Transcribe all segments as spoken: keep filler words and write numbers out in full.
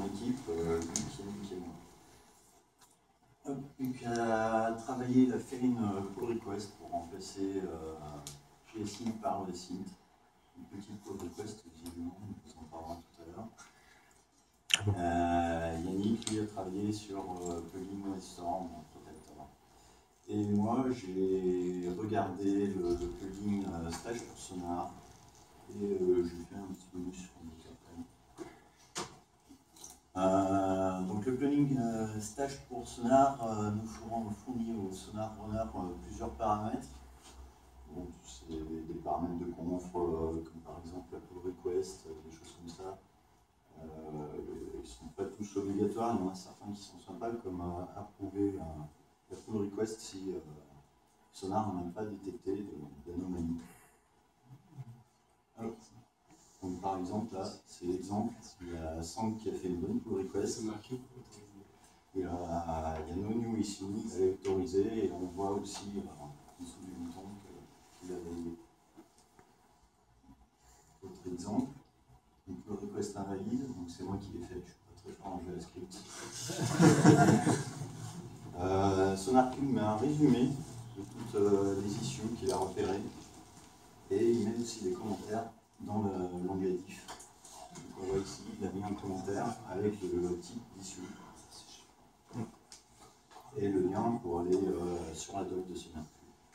mon équipe, euh, Luc et moi. Hop, Luc a travaillé, il a fait une pull request pour remplacer euh, GSint par SINT. Une petite pull request, visiblement, on en parlera tout à l'heure. Ah bon. euh, Yannick, lui, a travaillé sur euh, plugin Storm en Protector. Et moi, j'ai regardé le, le plugin euh, Stage pour Sonar et euh, j'ai fait un petit bonus sur le Euh, donc le plugin euh, Stage pour Sonar euh, nous fournit au Sonar Runner euh, plusieurs paramètres. Donc c'est des, des paramètres de conf, euh, comme par exemple la pull request, euh, des choses comme ça. Euh, ils ne sont pas tous obligatoires, il y en a certains qui sont sympas, comme euh, approuver euh, la pull request si euh, Sonar n'a pas détecté d'anomalies. Donc par exemple, là, c'est l'exemple, il y a Sang qui a fait une bonne pull request. Il y a, il y a no new issue, elle est autorisée, et on voit aussi euh, en dessous du bouton qu'il a validé. Autre exemple, une pull request invalide, donc c'est moi qui l'ai fait, je ne suis pas très fort en JavaScript. euh, SonarCube met un résumé de toutes euh, les issues qu'il a repérées, et il met aussi des commentaires dans le langage diff. Donc on voit ici, il a mis un commentaire avec le type d'issue et le lien pour aller euh, sur la doc de SonarCube.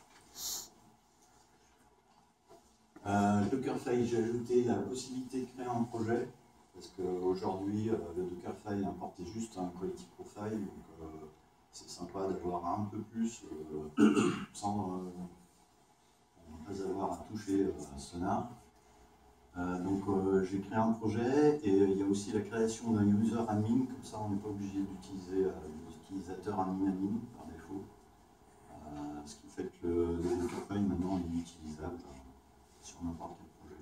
Euh, Dockerfile, j'ai ajouté la possibilité de créer un projet, parce qu'aujourd'hui, euh, le Dockerfile importait juste un quality profile, donc euh, c'est sympa d'avoir un peu plus euh, sans euh, ne pas avoir à toucher euh, à Sonar. Euh, donc euh, j'ai créé un projet et il y a aussi la création d'un user admin, comme ça on n'est pas obligé d'utiliser euh, l'utilisateur admin admin par défaut. Euh, ce qui fait que le, le Dockerfile maintenant est utilisable euh, sur n'importe quel projet.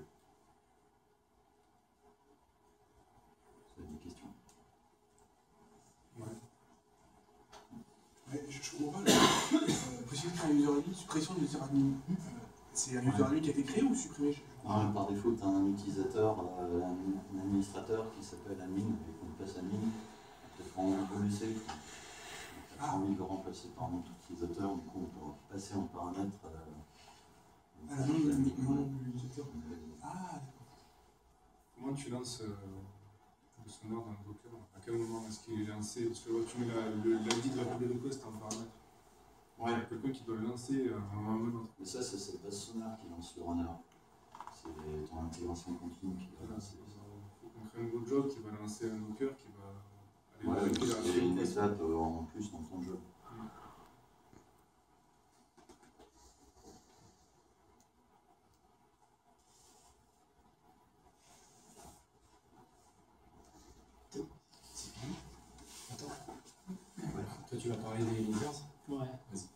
Vous avez des questions? Ouais. Ouais, je ne comprends pas. Euh, possibilité de créer un user admin, suppression de user admin. Euh, c'est un user admin qui a été créé ou supprimé? Non, par défaut, tu as un utilisateur, euh, un administrateur qui s'appelle admin, et qu'on passe admin. Peut-être qu'on peut laisser. On a envie de le remplacer par un autre utilisateur, du coup on peut passer en paramètre. Euh, ah, le nom de l'utilisateur. Ah, d'accord. Comment tu lances euh, le Sonar dans le Docker? À quel moment est-ce qu'il est lancé? Parce que là, tu mets l'I D de la pull request en paramètre. Ouais. Il y a quelqu'un qui doit le lancer à un moment ou un autre. Mais ça, c'est pas Sonar qui lance le runner. C'est ton intégration continue qui va lancer. Il faut qu'on crée un nouveau job qui va lancer un Docker qui va aller ouais, vérifier la c'est une étape en plus dans ton job. C'est fini. Attends. Ouais. Toi, tu vas parler des linkers? Ouais. Vas-y.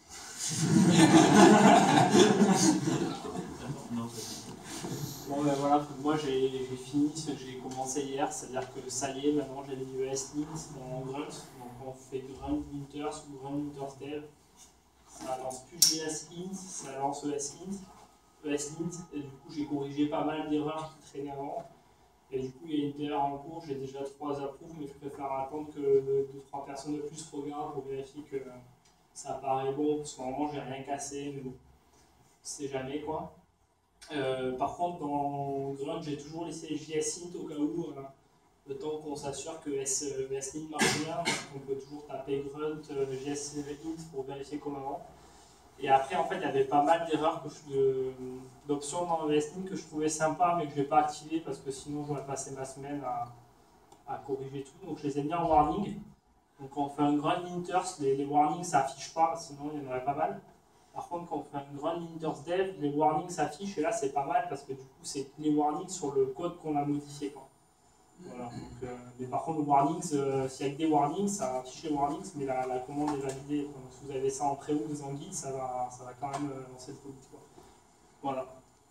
Bon ben voilà, moi j'ai fini ce que j'ai commencé hier, c'est-à-dire que ça y est, maintenant j'ai mis ESLint dans Grunt, donc on fait Grunt Linters ou Grunt Linters Dev. Ça lance plus JSint, ça lance ESLint, ESLint, et du coup j'ai corrigé pas mal d'erreurs qui traînaient avant. Et du coup il y a une erreur en cours, j'ai déjà trois approuves, mais je préfère attendre que deux trois personnes de plus regardent pour vérifier que ça paraît bon, parce qu'en moment j'ai rien cassé, mais bon, c'est jamais quoi. Euh, par contre, dans Grunt, j'ai toujours laissé JSint au cas où, euh, le temps qu'on s'assure que ESLint marche bien, on peut toujours taper Grunt, euh, JSint pour vérifier comme avant. Et après, en fait, il y avait pas mal d'erreurs, d'options dans ESLint que je trouvais sympa, mais que je n'ai pas activé parce que sinon j'aurais passé ma semaine à, à corriger tout. Donc je les ai mis en warning. Donc quand on fait un Grunt Linters, les, les warnings ça affiche pas, sinon il y en aurait pas mal. Par contre, quand on fait un Grunt Linters Dev, les warnings s'affichent et là c'est pas mal parce que du coup c'est les warnings sur le code qu'on a modifié. Quoi. Voilà. Donc, euh, mais par contre, le warnings, euh, s'il y a que des warnings, ça affiche les warnings, mais la, la commande est validée. Donc, si vous avez ça en pré ou en guide, ça va, ça va quand même euh, lancer le code. Quoi. Voilà.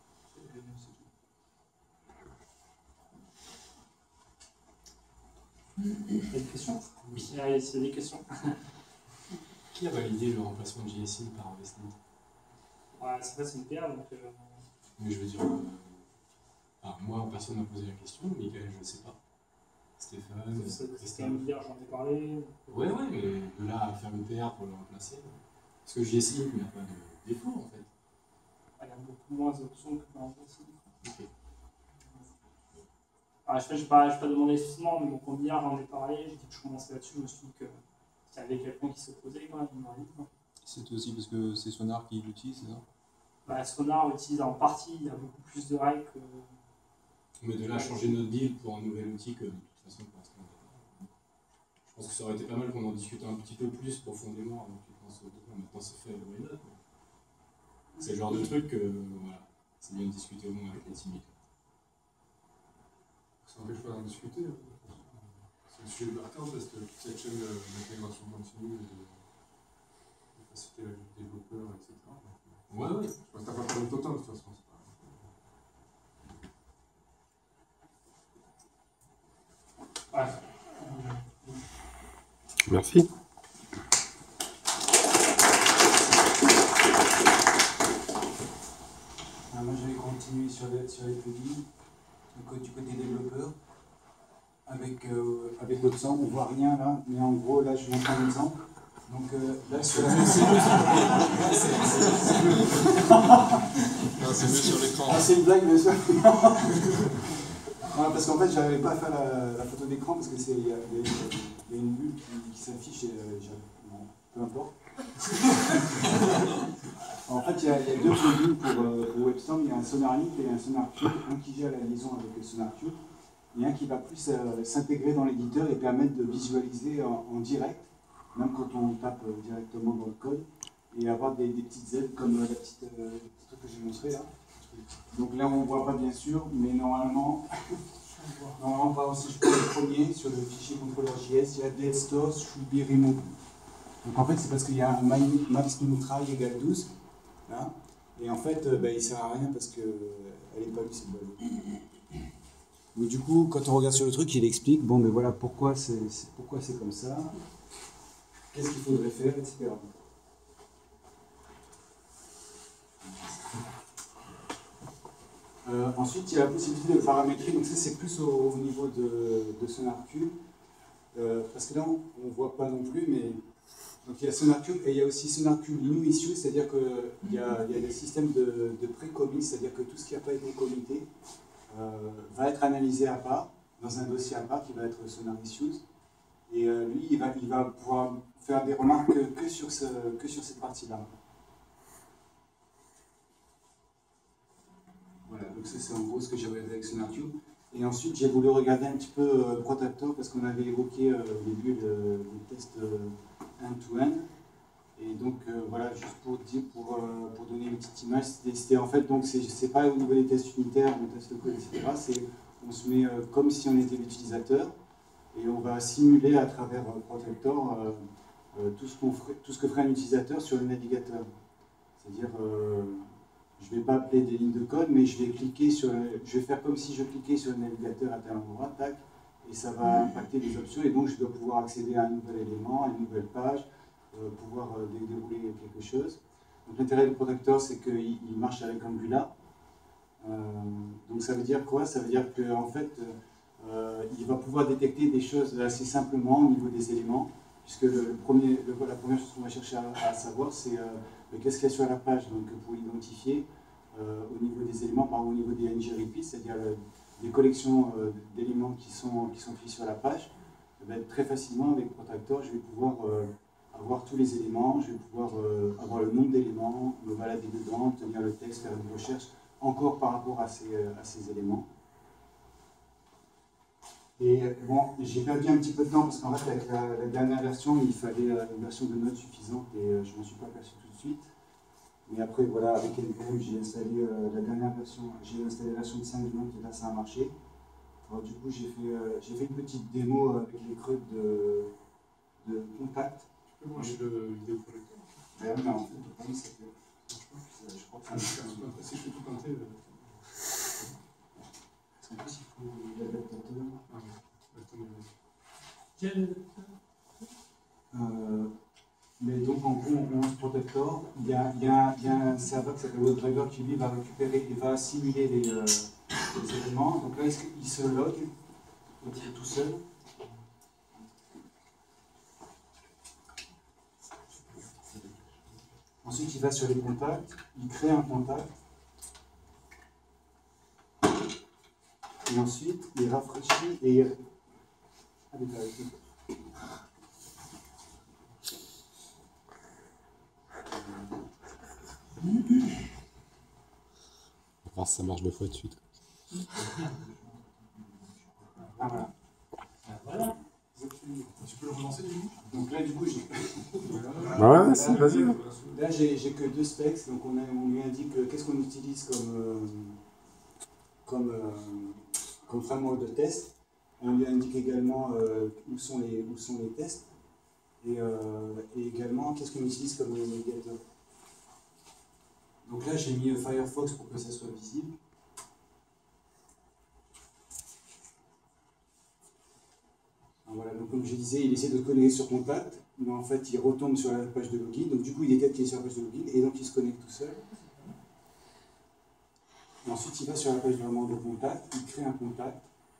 Il y a des questions? Oui. Il y a des questions. Qui a validé le remplacement de JSint par ESLint? Ouais, c'est vrai, c'est une paire, donc... Euh... Mais je veux dire, euh... alors, moi, personne n'a posé la question, Michael, je ne sais pas. Stéphane, C'est Christophe. hier, j'en ai parlé. Ouais, ouais, mais de là à faire une P R pour le remplacer. Parce que j'y ai essayé, mais il n'y a pas de défaut en fait. Il y a beaucoup moins d'options que dans le site. Ok. Ah, je n'ai pas, pas demandé spécifiquement, mais bon, comme hier j'en ai parlé, j'ai dit que je commençais là-dessus, je me suis dit que s'il y avait quelqu'un qui s'opposait, quand même, il m'aurait dit. C'est aussi parce que c'est Sonar qui l'utilise, c'est ça? Bah, Sonar utilise en partie, il y a beaucoup plus de règles que. Mais de là à changer notre deal pour un nouvel outil que de toute façon pour l'instant. Je pense que ça aurait été pas mal qu'on en discute un petit peu plus profondément avant qu'il pense au deux. Maintenant c'est fait, why not? C'est le genre de truc que voilà, c'est bien de discuter au moins avec les teammates. Ça n'empêche pas d'en discuter. C'est le sujet de Barcard, parce que toute cette chaîne d'intégration continue, de, de faciliter la vie des développeurs, et cetera. Ouais, ouais. Je pense que t'as pas parlé de total de toute façon. Ouais. Merci. Ah, moi, je vais continuer sur, le, sur les plugins. Donc, du côté développeur, avec, euh, avec votre sang, on voit rien là, mais en gros, là, je vous montre un exemple. Donc euh, là, sur la C'est mieux sur l'écran. Ah, c'est une blague, bien sûr. Non, parce qu'en fait, j'arrivais pas à faire la, la photo d'écran parce que c'est il y, y, y a une bulle qui, qui s'affiche et euh, bon, peu importe. En fait, il y, y a deux plugins pour, euh, pour WebStorm. Il y a un SonarLink et un SonarCube, un qui gère la liaison avec le SonarCube et un qui va plus euh, s'intégrer dans l'éditeur et permettre de visualiser en, en direct, même quand on tape euh, directement dans le code, et avoir des, des petites aides comme euh, la petite, euh, le petit truc que j'ai montré là. Donc là, on ne voit pas bien sûr, mais normalement, normalement par exemple, si je prends le premier sur le fichier controller.js, il y a dead store should be removed. Donc en fait, c'est parce qu'il y a un max try égale douze, là, et en fait, euh, bah, il ne sert à rien parce qu'elle n'est pas lue cette valeur. Donc du coup, quand on regarde sur le truc, il explique, bon, mais voilà, pourquoi c'est pourquoi c'est comme ça, qu'est-ce qu'il faudrait faire, et cetera. Euh, ensuite, il y a la possibilité de paramétrer, donc ça c'est plus au, au niveau de, de SonarCube, euh, parce que là on ne voit pas non plus, mais donc il y a SonarCube et il y a aussi SonarCube new issue, c'est-à-dire qu'il y a, il y a des systèmes de, de pré-commit, c'est-à-dire que tout ce qui n'a pas été commité euh, va être analysé à part, dans un dossier à part qui va être Sonar issues, et euh, lui il va, il va pouvoir faire des remarques que, que, sur, ce, que sur cette partie-là. Voilà, donc ça c'est en gros ce que j'ai regardé avec SonarCube. Et ensuite j'ai voulu regarder un petit peu euh, Protector parce qu'on avait évoqué euh, au début le, le test euh, end-to-end. Et donc euh, voilà, juste pour dire, pour, euh, pour donner une petite image, c'était en fait, donc c'est pas au niveau des tests unitaires, des tests de code, et cetera. On se met euh, comme si on était l'utilisateur et on va simuler à travers euh, Protector euh, euh, tout, ce qu'on ferait, tout ce que ferait un utilisateur sur le navigateur. C'est-à-dire euh, je ne vais pas appeler des lignes de code, mais je vais cliquer sur le, je vais faire comme si je cliquais sur le navigateur à tel endroit, tac, et ça va impacter des options, et donc je dois pouvoir accéder à un nouvel élément, à une nouvelle page, euh, pouvoir euh, dérouler quelque chose. Donc l'intérêt du Protector, c'est qu'il il marche avec Angular. Euh, donc ça veut dire quoi? Ça veut dire qu'en fait, euh, il va pouvoir détecter des choses assez simplement au niveau des éléments, puisque le, le premier, le, la première chose qu'on va chercher à, à savoir, c'est euh, qu'est-ce qu'il y a sur la page, donc pour identifier euh, au niveau des éléments, par exemple au niveau des N G repeats, c'est-à-dire euh, des collections euh, d'éléments qui sont, qui sont faits sur la page, eh bien, très facilement avec Protector, je vais pouvoir euh, avoir tous les éléments, je vais pouvoir euh, avoir le nombre d'éléments, me balader dedans, obtenir le texte, faire une recherche encore par rapport à ces, euh, à ces éléments. Et bon, j'ai perdu un petit peu de temps parce qu'en fait, avec la, la dernière version, il fallait euh, une version de Node suffisante et euh, je ne m'en suis pas aperçu tout de suite. Mais après, voilà, avec N P M, j'ai installé euh, la dernière version, j'ai installé la version de cinq du Node et là, ça a marché. Alors, du coup, j'ai fait, euh, j'ai fait une petite démo avec les creux de, de contact. Tu peux brancher le vidéo projecteur? Ouais, mais en fait, comment ça fait? Je crois que ça Si je fais tout tenter. En plus, il faut l'adaptateur. Ah oui, Quel Euh, mais donc en gros, on lance Protector. Il y a, il y a, il y a un serveur qui s'appelle WebDriver qui lui va récupérer et va simuler les, euh, les éléments. Donc là, il se log tout seul. Ensuite, il va sur les contacts, il crée un contact. Et ensuite, il rafraîchit et il... Allez, allez. On va voir si ça marche deux fois de suite. Ah, voilà. Voilà. Tu peux le relancer du coup? Donc là, du coup, j'ai... Ouais, ouais, si, vas-y. Là, j'ai j'ai que deux specs, donc on, a, on lui indique euh, qu'est-ce qu'on utilise comme, euh, comme, euh, comme framework de test. On lui indique également euh, où, sont les, où sont les tests et, euh, et également qu'est-ce qu'on utilise comme navigateur. Donc là, j'ai mis Firefox pour que ça soit visible. Voilà, donc comme je disais, il essaie de se connecter sur Contact, mais en fait, il retombe sur la page de login. Donc du coup, il détecte qu'il est sur la page de login et donc il se connecte tout seul. Et ensuite, il va sur la page vraiment de Contact, il crée un contact.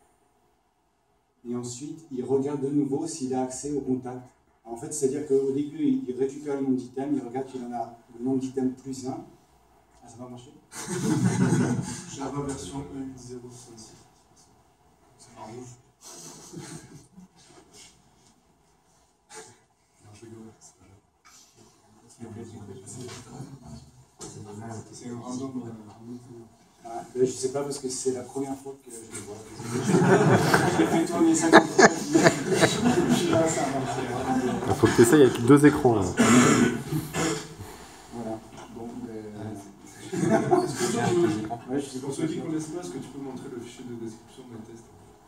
Et ensuite, il regarde de nouveau s'il a accès au contact. En fait, c'est-à-dire qu'au début, il récupère le nombre d'items, il regarde qu'il en a le nombre d'items plus un. Ah, ça va marcher? Java version un point huit zéro soixante-six. C'est en rouge. C'est un random. Ah, ben, je sais pas parce que c'est la première fois que je le vois. Je l'ai fait tourner cinquante fois. Il faut que tu essayes avec deux écrans. Là. Voilà. Bon, ben... Ouais, je sais pour ceux qui ne connaissent pas, est-ce que tu peux montrer le fichier de description des tests?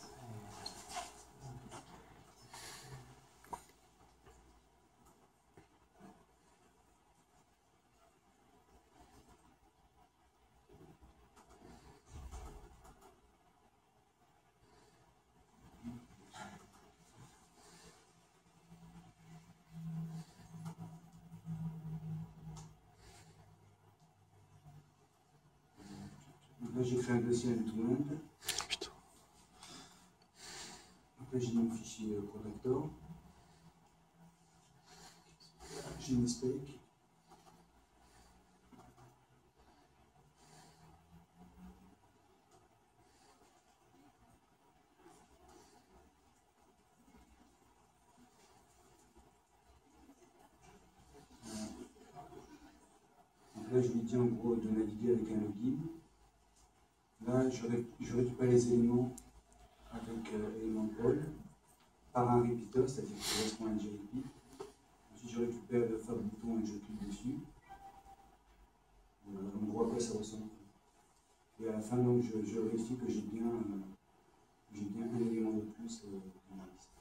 Là, j'ai fait un dossier end-to-end. Putain. Après, j'ai mon fichier protector. J'ai une spec. Donc là, je lui dis en gros de naviguer avec un login. Là, je, ré je récupère les éléments avec euh, élément all par un repeater, c'est-à-dire qu'il correspond à un J R P. Ensuite, je récupère le fab bouton et je clique dessus. Voilà, on voit à quoi ça ressemble. Et à la fin, donc, je, je vérifie que j'ai bien, euh, j'ai bien un élément de plus euh, dans la liste.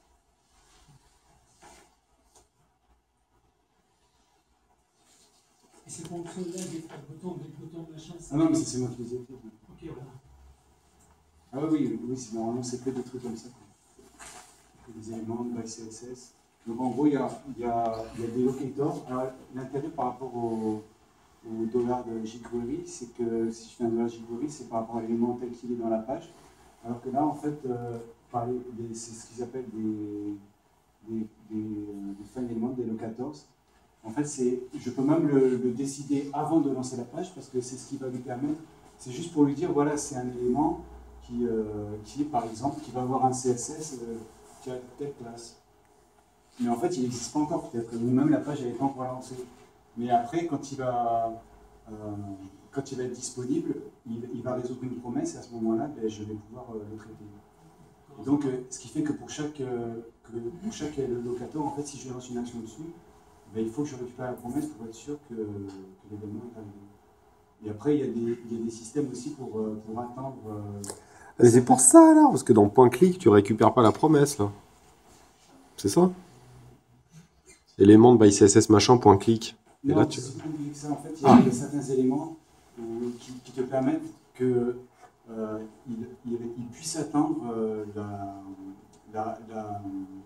Et ces fonctions-là, des boutons, des boutons, machin, Ah non, mais c'est moi qui les ai fait. Ok, voilà. Ah oui, oui, oui normalement c'est que des trucs comme ça. Des éléments de C S S. Donc en gros, il y a, il y a, il y a des locators. Alors l'intérêt par rapport au, au dollar de jQuery, c'est que si je fais un dollar jQuery, c'est par rapport à l'élément tel qu'il est dans la page. Alors que là, en fait, euh, c'est ce qu'ils appellent des, des, des, des fine elements, des locators. En fait, je peux même le, le décider avant de lancer la page parce que c'est ce qui va lui permettre. C'est juste pour lui dire, voilà, c'est un élément qui, euh, qui est, par exemple, qui va avoir un C S S euh, qui a telle classe. Mais en fait, il n'existe pas encore peut-être. Même la page, elle n'est pas encore lancée. Mais après, quand il va, euh, quand il va être disponible, il, il va résoudre une promesse et à ce moment-là, ben, je vais pouvoir euh, le traiter. Et donc, euh, ce qui fait que pour chaque, euh, que pour chaque locator, en fait, si je lance une action dessus, ben, il faut que je récupère la promesse pour être sûr que, que l'événement est arrivé. Et après, il y a des, il y a des systèmes aussi pour, pour attendre. Euh, Mais c'est pour ça, là, parce que dans point clic, tu récupères pas la promesse, là. C'est ça? Élément de by C S S machin, point clic. Et non, là, tu... c'est plus compliqué que ça. En fait, il y a ah. certains éléments euh, qui, qui te permettent que euh, il, il, il puisse attendre euh, la, la, la,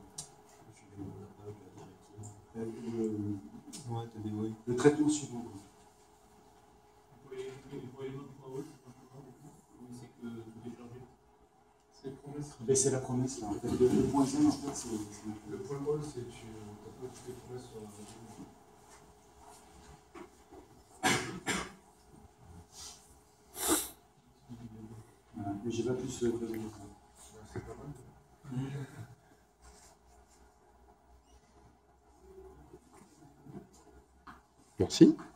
le, Ouais, t'as des ouais. le traitement suivant. C'est la promesse là. En fait. Le, le point zéro, en fait, c'est. Le point all, c'est tu as toutes les promesses sur la Mais j'ai pas plus euh, creusé que ça. C'est pas mal. Merci.